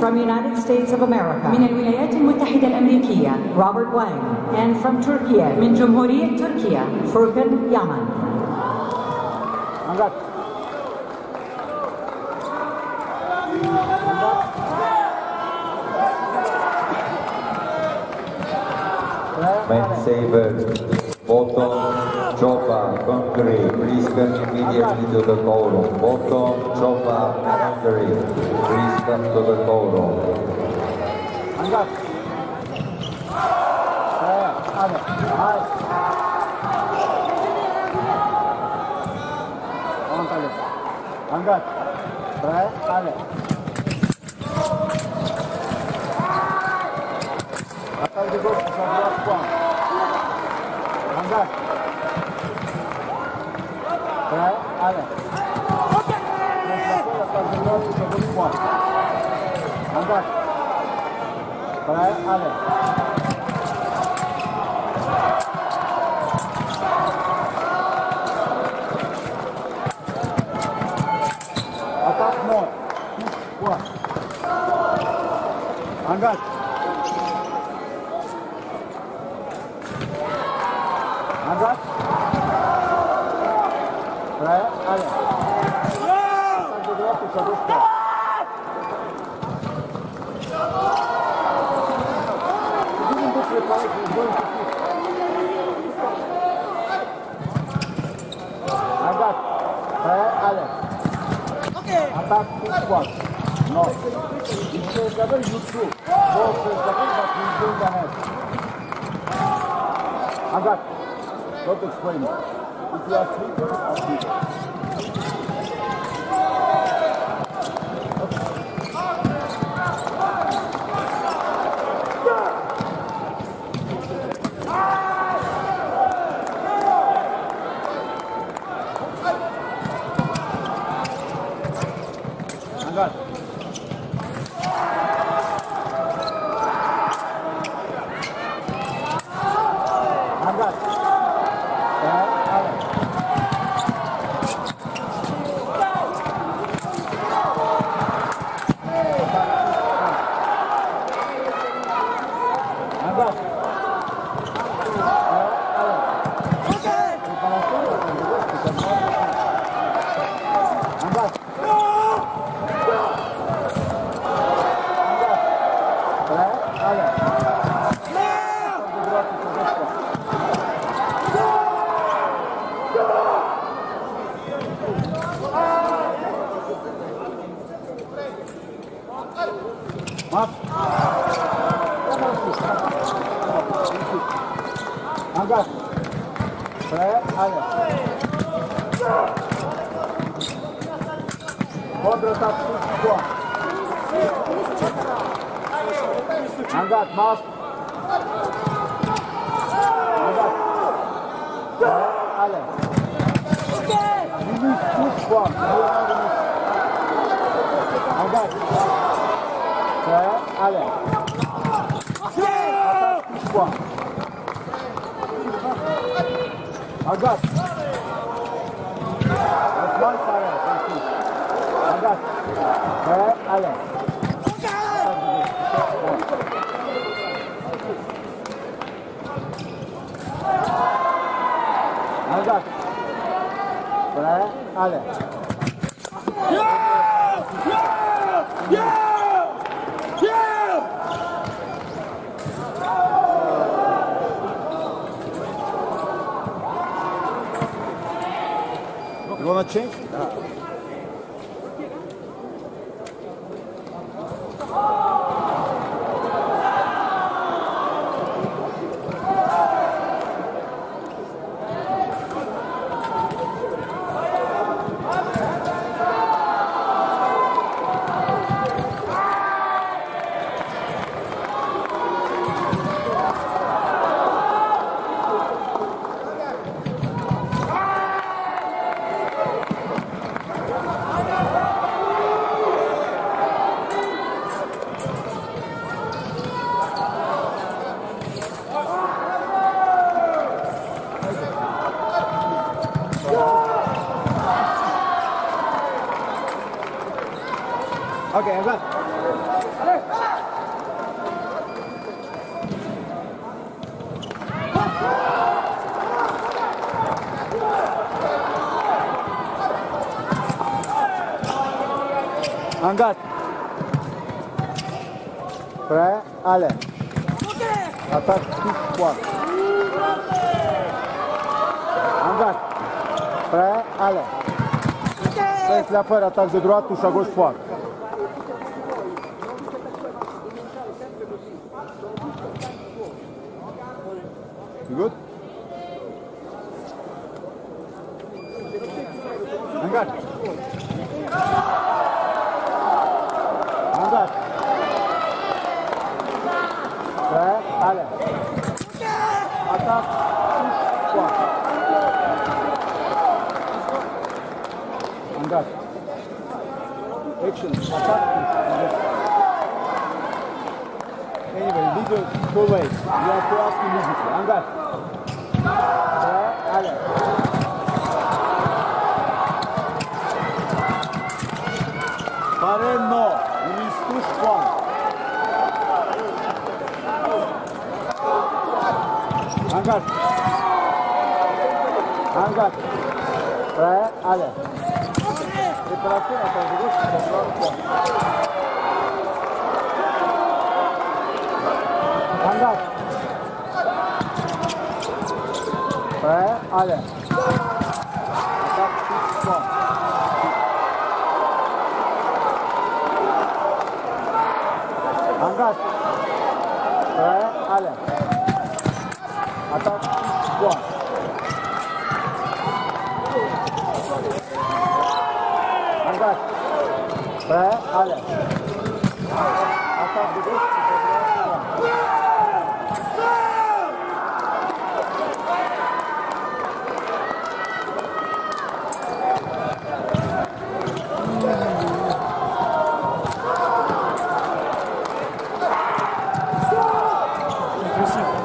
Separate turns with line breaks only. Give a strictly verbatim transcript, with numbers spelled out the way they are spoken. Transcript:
from United States of America.
من الولايات المتحدة الأمريكية.
Robert Wang.
And from Turkey. من جمهورية تركيا.
Furkan Yaman.
Main saber, bottom, chopper, Hungary, please come immediately to the column. Bottom, chopper, Hungary, please come to the column.
Angkat, try, ale. Atas juga sebelas poin. Angkat, try, ale. Atas juga sebelas poin. Angkat, try, ale. Atas mod, poin. Angkat. Angkat. Try, ale. Atas juga sebelas poin. Angkat. Try, ale. Attack six one. No. If there is double, you two. Both is double, but he is going ahead. Agat. Don't explain it. If you are three, you are three. Angkat. Angkat. Ya, ale. Angkat. Ya, ale. Angkat. Maaf. Angkat. Saya ada. Kontratak dua. Angkat, maaf. Angkat. Saya ada. Ini dua. Angkat. Saya ada. Atas dua. Angkat. Osman saya. Angkat. Saya ada. Angkat. Saya ada. You want to change? Uh. Okay, I'm back. Engage. Prêt, allez. Attaque, touche, pointe. Engage. Prêt, allez. Laisse la faire, attaque de droite, touche à gauche, pointe. You good? Engage. Engage. Prêt, allez. Attaque, touche, pointe. Engage. Action. Attack, push. Anyway, leader, two ways. You have to ask immediately. Engage. Prêt, allez. Pareil, non. Il se touche point. Engage. Engage. Prêt, allez. Préparation, attends, je gauche, c'est la droite. Engage. Prêt, allez. Attaque, touche, point. Engage. Prêt, allez. Attaque, touche, point. Engage. Prêt, allez. Attaque de gauche, de droite, point.
Impressive.